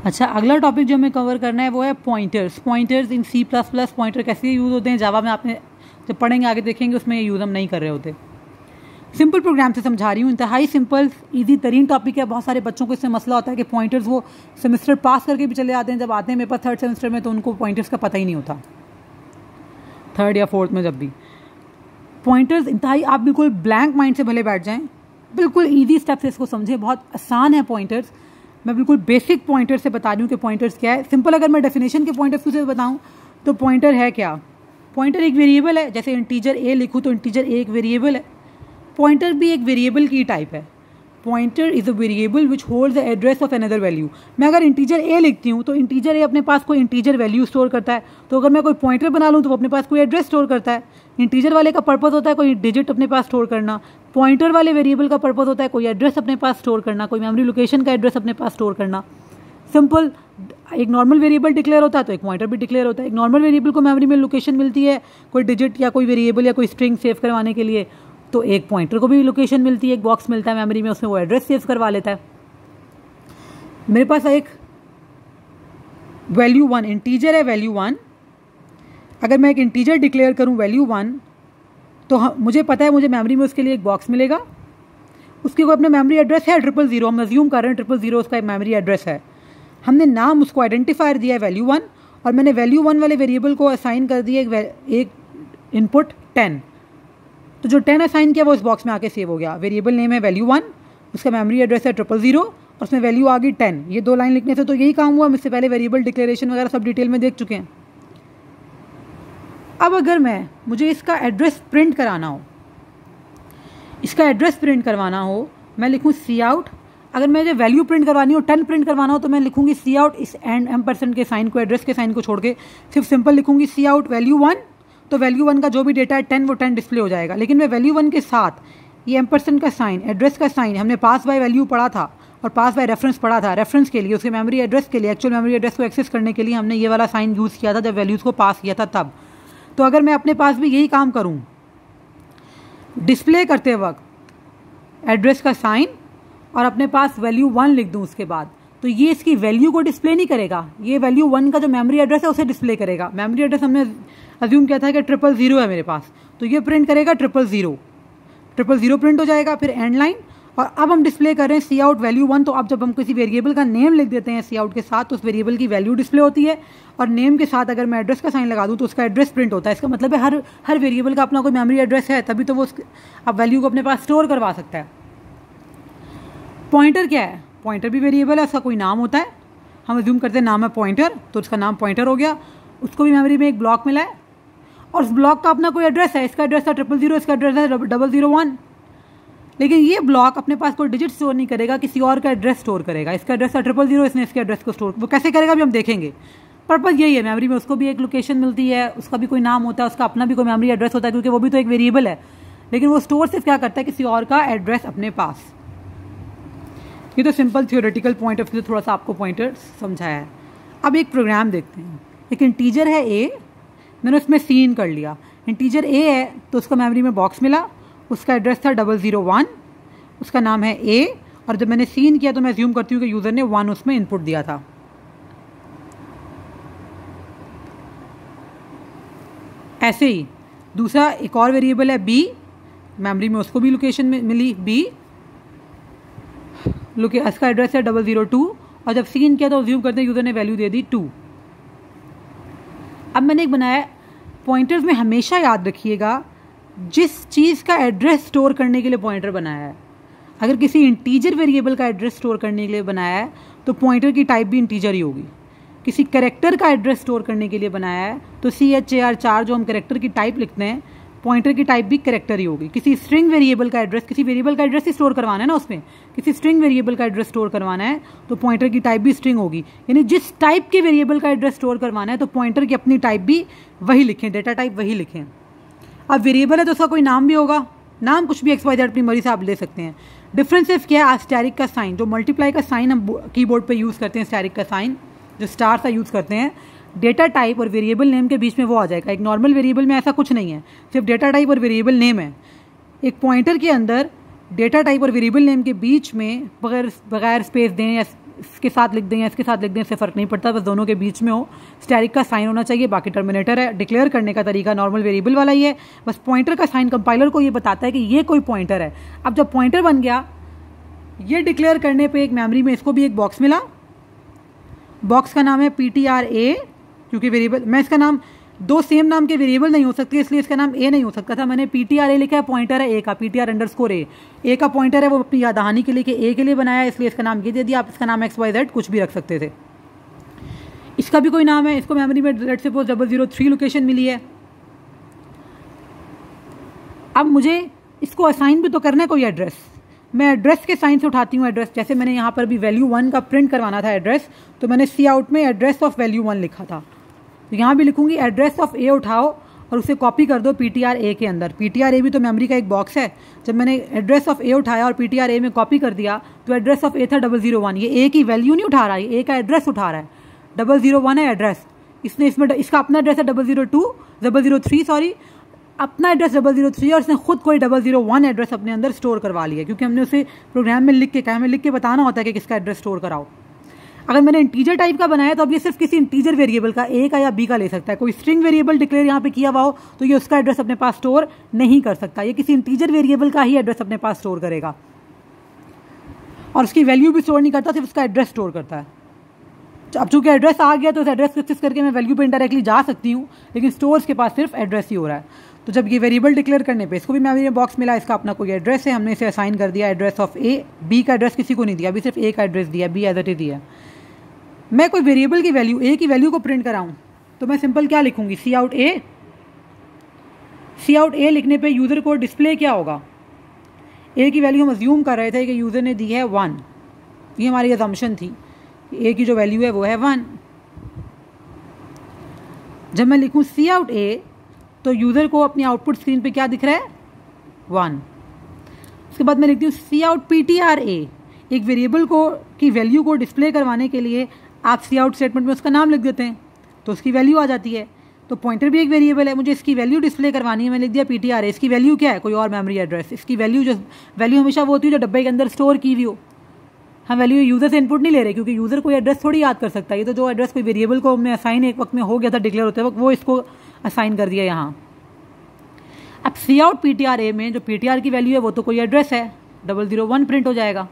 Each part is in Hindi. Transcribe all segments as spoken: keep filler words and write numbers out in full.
अच्छा, अगला टॉपिक जो हमें कवर करना है वो है pointers. Pointers in C plus plus pointer कैसे यूज़ होते हैं, जावा में आपने जब पढ़ेंगे आगे देखेंगे उसमें ये यूज़ हम नहीं कर रहे होते। सिंपल प्रोग्राम से समझा रही हूँ, इंतहाई सिंपल ईजी तरीन टॉपिक है। बहुत सारे बच्चों को इससे मसला होता है कि पॉइंटर्स वो सेमेस्टर पास करके भी चले जाते हैं, जब आते हैं मेरे पास थर्ड सेमेस्टर में तो उनको पॉइंटर्स का पता ही नहीं होता, थर्ड या फोर्थ में जब भी। पॉइंटर्स इंतहाई, आप बिल्कुल ब्लैंक माइंड से भले बैठ जाएं, बिल्कुल ईजी स्टेप से इसको समझें, बहुत आसान है पॉइंटर्स। मैं बिल्कुल बेसिक पॉइंटर से बता रही हूँ कि पॉइंटर्स क्या है। सिंपल अगर मैं डेफिनेशन के पॉइंट ऑफ व्यू से बताऊँ तो पॉइंटर है क्या? पॉइंटर एक वेरिएबल है, जैसे इंटीजर ए लिखूँ तो इंटीजर ए एक वेरिएबल है। पॉइंटर भी एक वेरिएबल की टाइप है। Pointer is a variable which holds the address of another value. मैं अगर इंटीजर ए लिखती हूँ तो इंटीजर ए अपने पास कोई इंटीजर वैल्यू स्टोर करता है, तो अगर मैं कोई पॉइंटर बना लूँ तो वो अपने पास कोई एड्रेस स्टोर करता है। इंटीजर वाले का पर्पस होता है कोई डिजिट अपने पास स्टोर करना, पॉइंटर वाले वेरिएबल का पर्पस होता है कोई एड्रेस अपने पास स्टोर करना, कोई मेमोरी लोकेशन का एड्रेस अपने पास स्टोर करना। सिंपल, एक नॉर्मल वेरिएबल डिक्लेयर होता है तो एक पॉइंटर भी डिक्लेयर होता है। एक नॉर्मल वेरिएबल को मेमोरी में लोकेशन मिलती है कोई डिजिट या कोई वेरिएबल या कोई स्ट्रिंग सेव करवाने के लिए, तो एक पॉइंटर को भी लोकेशन मिलती है, एक बॉक्स मिलता है मेमोरी में, उसमें वो एड्रेस सेव करवा लेता है। मेरे पास एक वैल्यू वन इंटीजर है, वैल्यू वन। अगर मैं एक इंटीजर डिक्लेयर करूं वैल्यू वन तो हाँ, मुझे पता है मुझे मेमोरी में उसके लिए एक बॉक्स मिलेगा, उसके कोई अपना मेमोरी एड्रेस है ट्रिपल जीरो, हम अज्यूम कर रहे हैं ट्रिपल जीरो उसका एक मेमोरी एड्रेस है। हमने नाम उसको आइडेंटिफायर दिया है वैल्यू वन, और मैंने वैल्यू वन वाले वेरिएबल को असाइन कर दिया एक, एक इनपुट टेन। तो जो टेन असाइन किया वो इस बॉक्स में आके सेव हो गया। वेरिएबल नेम है वैल्यू वन, उसका मेमोरी एड्रेस है ट्रिपल जीरो और उसमें वैल्यू आ गई टेन। ये दो लाइन लिखने से तो यही काम हुआ, हम इससे पहले वेरिएबल डिक्लेरेशन वगैरह सब डिटेल में देख चुके हैं। अब अगर मैं मुझे इसका एड्रेस प्रिंट कराना हो, इसका एड्रेस प्रिंट करवाना हो, मैं लिखूँ सी आउट। अगर मुझे वैल्यू प्रिंट करवानी हो, टेन प्रिंट करवाना हो तो मैं लिखूँगी सी आउट, इस एंड एम परसेंट के साइन को, एड्रेस के साइन को छोड़ के सिर्फ सिंपल लिखूँगी सी आउट वैल्यू वन। तो वैल्यू वन का जो भी डेटा है टेन वो टेन डिस्प्ले हो जाएगा। लेकिन मैं वैल्यू वन के साथ ये एम परसेंट का साइन, एड्रेस का साइन, हमने पास बाय वैल्यू पढ़ा था और पास बाय रेफरेंस पढ़ा था। रेफरेंस के लिए, उसके मेमोरी एड्रेस के लिए, एक्चुअल मेमोरी एड्रेस को एक्सेस करने के लिए हमने ये वाला साइन यूज़ किया था जब वैल्यूज़ को पास किया था तब। तो अगर मैं अपने पास भी यही काम करूं, डिस्प्ले करते वक्त एड्रेस का साइन और अपने पास वैल्यू वन लिख दूं उसके बाद, तो ये इसकी वैल्यू को डिस्प्ले नहीं करेगा, ये वैल्यू वन का जो मेमोरी एड्रेस है उसे डिस्प्ले करेगा। मेमोरी एड्रेस हमने अज्यूम किया था कि ट्रिपल जीरो है मेरे पास, तो ये प्रिंट करेगा triple zero, triple zero print हो जाएगा। फिर एंड लाइन, और अब हम डिस्प्ले कर रहे हैं सी आउट वैल्यू वन। तो अब जब हम किसी वेरिएबल का नेम लिख देते हैं सी आउट के साथ तो उस वेरिएबल की वैल्यू डिस्प्ले होती है, और नेम के साथ अगर मैं एड्रेस का साइन लगा दूं तो उसका एड्रेस प्रिंट होता है। इसका मतलब है हर हर वेरिएबल का अपना कोई मेमोरी एड्रेस है, तभी तो वो अब वैल्यू को अपने पास स्टोर करवा सकता है। पॉइंटर क्या है? पॉइंटर भी वेरिएबल है, उसका कोई नाम होता है, हम अज्यूम करते हैं नाम है पॉइंटर, तो उसका नाम पॉइंटर हो गया। उसको भी मेमोरी में एक ब्लॉक मिला है और उस ब्लॉक का अपना कोई एड्रेस है, इसका एड्रेस था ट्रिपल जीरो, इसका एड्रेस है डबल जीरो वन। लेकिन ये ब्लॉक अपने पास कोई डिजिट स्टोर नहीं करेगा, किसी और का एड्रेस स्टोर करेगा। इसका एड्रेस था ट्रिपल जीरो, इसने इसके एड्रेस को स्टोर, वो कैसे करेगा भी हम देखेंगे। पर्पस यही है, मेमोरी में उसको भी एक लोकेशन मिलती है, उसका भी कोई नाम होता है, उसका अपना भी कोई मेमोरी एड्रेस होता है, क्योंकि वो भी तो एक वेरिएबल है, लेकिन वो स्टोर सिर्फ क्या करता है, किसी और का एड्रेस अपने पास। ये तो simple theoretical point of view थोड़ा सा आपको पॉइंटर समझाया है। अब एक प्रोग्राम देखते हैं। एक इंटीजर है ए, मैंने उसमें सीन कर लिया, इंटीजर ए है तो उसका मेमोरी में बॉक्स मिला, उसका एड्रेस था डबल ज़ीरो वन, उसका नाम है ए, और जब मैंने सीन किया तो मैं अज्यूम करती हूँ कि यूज़र ने वन उसमें इनपुट दिया था। ऐसे ही दूसरा एक और वेरिएबल है बी, मेमोरी में उसको भी लोकेशन मिली बी, लोके इसका एड्रेस है डबल ज़ीरो टू, और जब सीन किया तो अज्यूम करते हैं यूज़र ने वैल्यू दे दी टू। अब मैंने एक बनाया, पॉइंटर्स में हमेशा याद रखिएगा जिस चीज़ का एड्रेस स्टोर करने के लिए पॉइंटर बनाया है, अगर किसी इंटीजर वेरिएबल का एड्रेस स्टोर करने के लिए बनाया है तो पॉइंटर की टाइप भी इंटीजर ही होगी। किसी कैरेक्टर का एड्रेस स्टोर करने के लिए बनाया है तो सी एच ए आर चार जो हम कैरेक्टर की टाइप लिखते हैं, पॉइंटर की टाइप भी कैरेक्टर ही होगी। किसी स्ट्रिंग वेरिएबल का एड्रेस, किसी वेरिएबल का एड्रेस ही स्टोर करवाना है ना, उसमें किसी स्ट्रिंग वेरिएबल का एड्रेस स्टोर करवाना है तो पॉइंटर की टाइप भी स्ट्रिंग होगी। यानी जिस टाइप के वेरिएबल का एड्रेस स्टोर करवाना है तो पॉइंटर की अपनी टाइप भी वही लिखें, डेटा टाइप वही लिखें। अब वेरिएबल है तो उसका कोई नाम भी होगा, नाम कुछ भी एक्स वाई जेड अपनी मर्जी से आप ले सकते हैं। डिफरेंस सिर्फ क्या है, एस्टेरिक का साइन, जो मल्टीप्लाई का साइन हम कीबोर्ड पे यूज़ करते हैं, एस्टेरिक का साइन जो स्टार सा यूज़ करते हैं, डेटा टाइप और वेरिएबल नेम के बीच में वो आ जाएगा। एक नॉर्मल वेरिएबल में ऐसा कुछ नहीं है, सिर्फ डेटा टाइप और वेरिएबल नेम है। एक पॉइंटर के अंदर डेटा टाइप और वेरिएबल नेम के बीच में बगैर बगैर स्पेस दें या इसके साथ लिख दें या इसके साथ लिख दें, इससे फ़र्क नहीं पड़ता, बस दोनों के बीच में हो, स्टैरिक का साइन होना चाहिए। बाकी टर्मिनेटर है। डिक्लेयर करने का तरीका नॉर्मल वेरिएबल वाला ही है, बस पॉइंटर का साइन कंपाइलर को ये बताता है कि ये कोई पॉइंटर है। अब जब पॉइंटर बन गया, ये डिक्लेयर करने पे एक मेमोरी में इसको भी एक बॉक्स मिला, बॉक्स का नाम है पी टी आर ए, क्योंकि वेरिएबल मैं इसका नाम दो सेम नाम के वेरिएबल नहीं हो सकते इसलिए इसका नाम ए नहीं हो सकता था। मैंने पी टी आर ए लिखा है, पॉइंटर है ए का, P T R underscore A, A का पॉइंटर है, वो अपनी याद दहानी के लिए कि ए के लिए बनाया है इसलिए इसका नाम ये दे दिया। आप इसका नाम एक्स वाई जेड कुछ भी रख सकते थे। इसका भी कोई नाम है, इसको मेमोरी में let's suppose double zero three location मिली है। अब मुझे इसको असाइन भी तो करना है कोई एड्रेस, मैं एड्रेस के साइन से उठाती हूँ एड्रेस। जैसे मैंने यहाँ पर भी वैल्यू वन का प्रिंट करवाना था एड्रेस, तो मैंने सी आउट में एड्रेस ऑफ वैल्यू वन लिखा था, तो यहाँ भी लिखूंगी एड्रेस ऑफ ए उठाओ और उसे कॉपी कर दो पी टी आर ए के अंदर। पी टी आर ए भी तो मेमोरी का एक बॉक्स है। जब मैंने एड्रेस ऑफ ए उठाया और पी टी आर ए में कॉपी कर दिया तो एड्रेस ऑफ ए था डबल जीरो वन। ये ए की वैल्यू नहीं उठा रहा है, ए का एड्रेस उठा रहा है। डबल जीरो वन है एड्रेस, इसने इसमें इसका अपना एड्रेस है double zero two double zero three sorry अपना एड्रेस डबल जीरो थ्री, और इसने खुद कोई डबल जीरो वन एड्रेस अपने अंदर स्टोर करवा लिया, क्योंकि हमने उसे प्रोग्राम में लिख के कहा, हमें लिख के बताना होता है कि किसका एड्रेस स्टोर कराओ। अगर मैंने इंटीजर टाइप का बनाया तो अब ये सिर्फ किसी इंटीजर वेरिएबल का ए का या बी का ले सकता है। कोई स्ट्रिंग वेरिएबल डिक्लेयर यहाँ पे किया हुआ हो तो ये उसका एड्रेस अपने पास स्टोर नहीं कर सकता, ये किसी इंटीजर वेरिएबल का ही एड्रेस अपने पास स्टोर करेगा, और उसकी वैल्यू भी स्टोर नहीं करता, सिर्फ उसका एड्रेस स्टोर करता है। अब चूंकि एड्रेस आ गया तो उस एड्रेस को एक्सेस करके मैं वैल्यू पे इंडायरेक्टली जा सकती हूँ, लेकिन स्टोर्स के पास सिर्फ एड्रेस ही हो रहा है। तो जब ये वेरिएबल डिक्लेयर करने पे इसको भी मेमोरी में बॉक्स मिला, इसका अपना कोई एड्रेस है, हमने इसे असाइन कर दिया एड्रेस ऑफ ए। बी का एड्रेस किसी को नहीं दिया, अभी सिर्फ ए का एड्रेस दिया, बी एज इट इज दिया। मैं कोई वेरिएबल की वैल्यू ए की वैल्यू को प्रिंट कराऊं तो मैं सिंपल क्या लिखूंगी, सी आउट ए। सी आउट ए लिखने पे यूजर को डिस्प्ले क्या होगा, ए की वैल्यू हम अज्यूम कर रहे थे कि यूजर ने दी है वन, ये हमारी अजम्पशन थी, ए की जो वैल्यू है वो है वन। जब मैं लिखूं सी आउट ए तो यूजर को अपनी आउटपुट स्क्रीन पे क्या दिख रहा है, वन। उसके बाद मैं लिखती हूँ cout P T R A. एक वेरिएबल को की वैल्यू को डिस्प्ले करवाने के लिए आप सी आउट स्टेटमेंट में उसका नाम लिख देते हैं तो उसकी वैल्यू आ जाती है। तो पॉइंटर भी एक वेरिएबल है, मुझे इसकी वैल्यू डिस्प्ले करवानी है, मैं लिख दिया पी टी आर ए। इसकी वैल्यू क्या है, कोई और मेमोरी एड्रेस। इसकी वैल्यू जो वैल्यू हमेशा वो होती है जो डब्बे के अंदर स्टोर की हुई हो। हम वैल्यू यूजर से इनपुट नहीं ले रहे, क्योंकि यूजर कोई एड्रेस थोड़ी याद कर सकता है, ये तो जो एड्रेस कोई वेरिएबल को हमने असाइन एक वक्त में हो गया था डिक्लेयर होते वक्त, वो इसको असाइन कर दिया यहाँ। अब cout P T R A में जो पी टी आर की वैल्यू है वो तो कोई एड्रेस है, डबल जीरो वन प्रिंट हो जाएगा,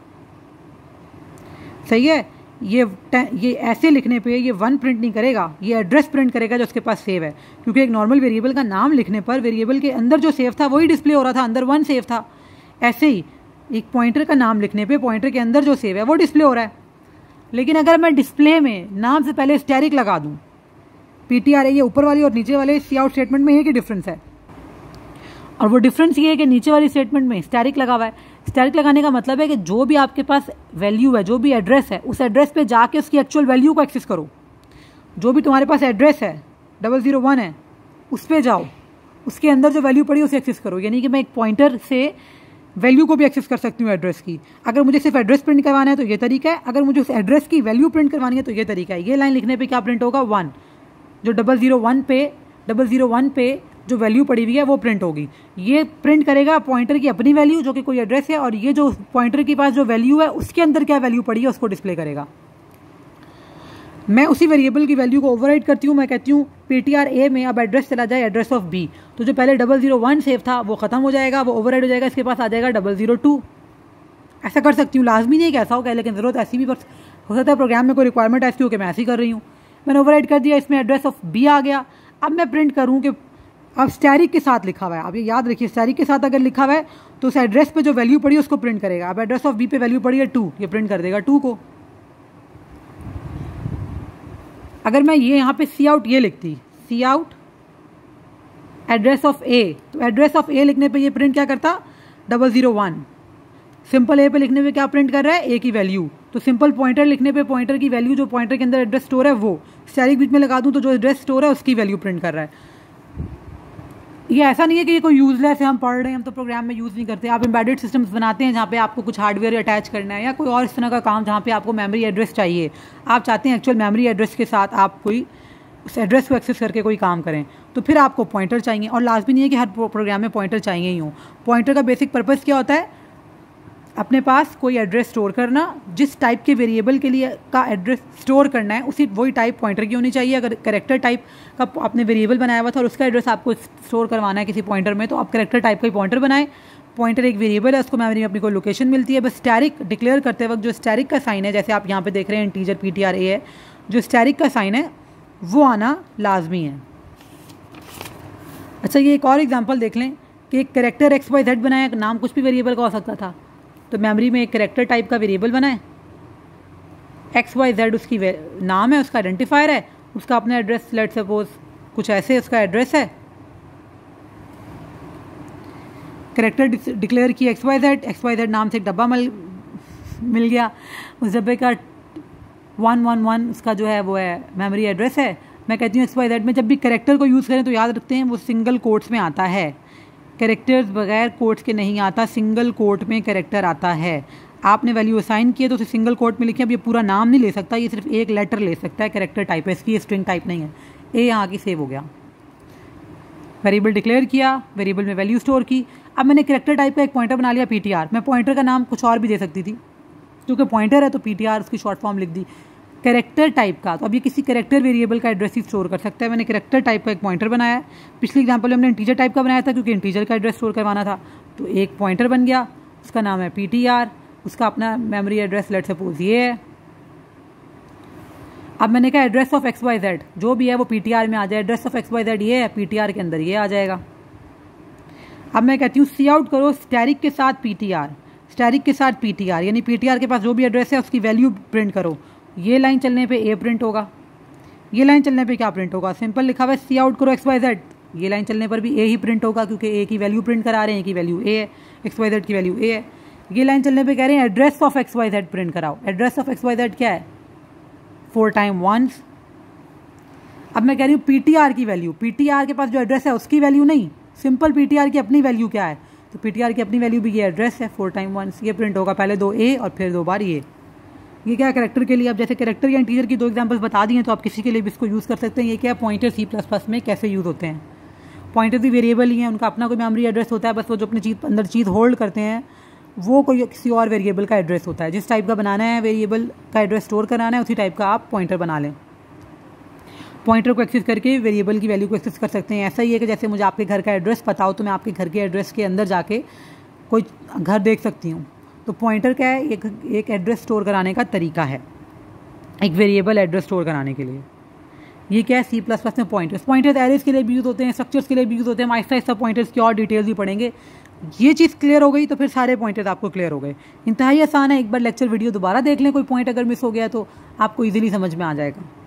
सही है। ये ये ऐसे लिखने पे ये वन प्रिंट नहीं करेगा, ये एड्रेस प्रिंट करेगा जो उसके पास सेव है, क्योंकि एक नॉर्मल वेरिएबल का नाम लिखने पर वेरिएबल के अंदर जो सेव था वही डिस्प्ले हो रहा था, अंदर वन सेव था। ऐसे ही एक पॉइंटर का नाम लिखने पे पॉइंटर के अंदर जो सेव है वो डिस्प्ले हो रहा है। लेकिन अगर मैं डिस्प्ले में नाम से पहले स्टैरिक लगा दूं, पी टी आर ए ये ऊपर वाली और नीचे वाले सी आउट स्टेटमेंट में एक ही डिफरेंस है, और वो डिफरेंस ये है कि नीचे वाली स्टेटमेंट में स्टैरिक लगा हुआ है। स्टैरिक लगाने का मतलब है कि जो भी आपके पास वैल्यू है, जो भी एड्रेस है, उस एड्रेस पे जाके उसकी एक्चुअल वैल्यू को एक्सेस करो। जो भी तुम्हारे पास एड्रेस है डबल जीरो वन है, उस पर जाओ, उसके अंदर जो वैल्यू पड़ी उसे एक्सेस करो। यानी कि मैं एक पॉइंटर से वैल्यू को भी एक्सेस कर सकती हूँ एड्रेस की। अगर मुझे सिर्फ एड्रेस प्रिंट करवाना है तो ये तरीका है, अगर मुझे उस एड्रेस की वैल्यू प्रिंट करवानी है तो ये तरीका है। ये लाइन लिखने पे क्या प्रिंट होगा, वन। जो डबल जीरो वन पे डबल जीरो वन पे जो वैल्यू पड़ी हुई है वो प्रिंट होगी। ये प्रिंट करेगा पॉइंटर की अपनी वैल्यू जो कि कोई एड्रेस है, और ये जो पॉइंटर के पास जो वैल्यू है उसके अंदर क्या वैल्यू पड़ी है उसको डिस्प्ले करेगा। मैं उसी वेरिएबल की वैल्यू को ओवरराइड करती हूँ, मैं कहती हूँ पी टी आर ए में अब एड्रेस चला जाए एड्रेस ऑफ बी, तो जो पहले डबल जीरो वन सेव था वो खत्म हो जाएगा, वो ओवरराइड हो जाएगा, इसके पास आ जाएगा डबल जीरो टू। ऐसा कर सकती हूँ, लाजमी नहीं है कि ऐसा होगा, लेकिन ज़रूरत ऐसी भी हो सकता है, प्रोग्राम में कोई रिक्वायरमेंट ऐसी हो कि मैं ऐसी कर रही हूँ। मैंने ओवरराइड कर दिया, इसमें एड्रेस ऑफ बी आ गया। अब मैं प्रिंट करूँ कि अब स्टैरिक के साथ लिखा हुआ है, अब ये याद रखिए स्टैरिक के साथ अगर लिखा हुआ है तो उस एड्रेस पे जो वैल्यू पड़ी है उसको प्रिंट करेगा। अब एड्रेस ऑफ बी पे वैल्यू पड़ी है टू, ये प्रिंट कर देगा टू को। अगर मैं ये यहाँ पे सी आउट ये लिखती, cout address of A, तो एड्रेस ऑफ ए लिखने पे ये प्रिंट क्या करता, double zero one. Simple A पे लिखने पे क्या प्रिंट कर रहा है, ए की वैल्यू। तो सिंपल पॉइंटर लिखने पे पॉइंटर की वैल्यू जो पॉइंटर के अंदर एड्रेस स्टोर है वो, स्टैरिक बीच में लगा दूं तो जो एड्रेस स्टोर है उसकी वैल्यू प्रिंट कर रहा है। ये ऐसा नहीं है कि ये कोई यूजलेस है, हम पढ़ रहे हैं हम तो प्रोग्राम में यूज़ नहीं करते। आप एम्बेडेड सिस्टम्स बनाते हैं जहाँ पे आपको कुछ हार्डवेयर अटैच करना है या कोई और इस तरह का काम जहाँ पे आपको मेमोरी एड्रेस चाहिए, आप चाहते हैं एक्चुअल मेमोरी एड्रेस के साथ आप कोई उस एड्रेस को एक्सेस करके कोई काम करें, तो फिर आपको पॉइंटर चाहिए। और लाजमी नहीं है कि हर प्रोग्राम में पॉइंटर चाहिए ही हो। पॉइंटर का बेसिक पर्पज़ क्या होता है, अपने पास कोई एड्रेस स्टोर करना, जिस टाइप के वेरिएबल के लिए का एड्रेस स्टोर करना है उसी वही टाइप पॉइंटर की होनी चाहिए। अगर कैरेक्टर टाइप का आपने वेरिएबल बनाया हुआ था और उसका एड्रेस आपको स्टोर करवाना है किसी पॉइंटर में, तो आप कैरेक्टर टाइप का ही पॉइंटर बनाएं। पॉइंटर एक वेरिएबल है, उसको मेमोरी में अपनी को लोकेशन मिलती है। बस स्टैरिक डिक्लेयर करते वक्त जो स्टैरिक का साइन है, जैसे आप यहाँ पे देख रहे हैं integer P T R A है, जो स्टैरिक का साइन है वो आना लाजमी है। अच्छा, ये एक और एग्जांपल देख लें कि एक कैरेक्टर एक्स वाई जेड बनाया, नाम कुछ भी वेरिएबल का हो सकता था, तो मेमोरी में एक कैरेक्टर टाइप का वेरिएबल बनाए, एक्स वाई जेड उसकी नाम है, उसका आइडेंटिफायर है, उसका अपना एड्रेस लेट सपोज कुछ ऐसे उसका एड्रेस है। कैरेक्टर डिक्लेयर की X Y Z, X Y Z नाम से एक डब्बा मिल मिल गया, उस डब्बे का वन वन वन उसका जो है वो है मेमोरी एड्रेस है। मैं कहती हूँ एक्स वाई जेड में जब भी कैरेक्टर को यूज़ करें तो याद रखते हैं वो सिंगल कोट्स में आता है, कैरेक्टर्स बगैर कोट्स के नहीं आता, सिंगल कोट में कैरेक्टर आता है। आपने वैल्यू असाइन किए तो उसे सिंगल कोट में लिखें। अब ये पूरा नाम नहीं ले सकता, ये सिर्फ एक लेटर ले सकता है, कैरेक्टर टाइप है, इसकी स्ट्रिंग टाइप नहीं है। ए यहाँ की सेव हो गया, वेरिएबल डिक्लेयर किया, वेरिएबल में वैल्यू स्टोर की। अब मैंने कैरेक्टर टाइप का एक पॉइंटर बना लिया पी टी आर। मैं पॉइंटर का नाम कुछ और भी दे सकती थी, क्योंकि पॉइंटर है तो पी टी आर उसकी शॉर्ट फॉर्म लिख दी। कैरेक्टर टाइप का, तो अब ये किसी कैरेक्टर वेरिएबल का एड्रेस ही स्टोर कर सकता है। मैंने कैरेक्टर टाइप का एक पॉइंटर बनाया है। पिछली एग्जांपल में हमने इंटीजर टाइप का बनाया था क्योंकि इंटीजर का एड्रेस स्टोर करवाना था, तो एक पॉइंटर बन गया, उसका नाम है पी टी आर, उसका अपना मेमोरी एड्रेस लेट सपोज ये है। अब मैंने कहा address of X Y Z जो भी है वो पी टी आर में आ जाए, address of X Y Z ये है, पी टी आर के अंदर ये आ जाएगा। अब मैं कहती हूँ सी आउट करो स्टैरिक के साथ पी टी आर, स्टैरिक के साथ पी टी आर, यानी पी टी आर के पास जो भी एड्रेस है उसकी वैल्यू प्रिंट करो। ये लाइन चलने पे ए प्रिंट होगा, ये लाइन चलने पे क्या प्रिंट होगा, सिंपल लिखा हुआ है सी आउट करो एक्स वाई जेड, ये लाइन चलने पर भी ए ही प्रिंट होगा क्योंकि ए की वैल्यू प्रिंट करा रहे हैं, ए की वैल्यू ए है, एक्स वाई जेड की वैल्यू ए है। ये लाइन चलने पे कह रहे हैं address of X Y Z print कराओ, address of X Y Z क्या है, फोर टाइम वंस। अब मैं कह रही हूँ पी टी आर की वैल्यू, पी टी आर के पास जो एड्रेस है उसकी वैल्यू नहीं, सिंपल पी टी आर की अपनी वैल्यू क्या है, तो पी टी आर की अपनी वैल्यू भी ये एड्रेस है, फोर टाइम वंस, ये प्रिंट होगा, पहले दो ए और फिर दो बार ये। ये क्या कैरेक्टर के लिए, अब जैसे कैरेक्टर या इंटीजर की दो एग्जांपल्स बता दिए तो आप किसी के लिए भी इसको यूज़ कर सकते हैं। ये क्या पॉइंटर सी प्लस प्लस में कैसे यूज़ होते हैं। पॉइंटर भी वेरिएबल ही हैं, उनका अपना कोई मेमोरी एड्रेस होता है, बस वो जो अपनी चीज़ अंदर चीज़ होल्ड करते हैं वो कोई किसी और वेरिएबल का एड्रेस होता है। जिस टाइप का बनाना है वेरिएबल का एड्रेस स्टोर कराना है उसी टाइप का आप पॉइंटर बना लें। पॉइंटर को एक्सेस करके वेरिएबल की वैल्यू को एक्सेस कर सकते हैं। ऐसा ही है कि जैसे मुझे आपके घर का एड्रेस पता हो तो मैं आपके घर के एड्रेस के अंदर जाके कोई घर देख सकती हूँ। तो पॉइंटर क्या है, एक एक एड्रेस स्टोर कराने का तरीका है, एक वेरिएबल एड्रेस स्टोर कराने के लिए। ये क्या है, सी प्लस प्लस में पॉइंटर्स, पॉइंटर्स एरेज के लिए भी यूज़ होते हैं, स्ट्रक्चर्स के लिए भी यूज़ होते हैं। आहिस्ता आहिस्ता पॉइंटर्स की और डिटेल्स भी पढ़ेंगे। ये चीज़ क्लियर हो गई तो फिर सारे पॉइंटर्स आपको क्लियर हो गए। इंतहाई आसान है, एक बार लेक्चर वीडियो दोबारा देख लें, कोई पॉइंट अगर मिस हो गया तो आपको ईजिली समझ में आ जाएगा।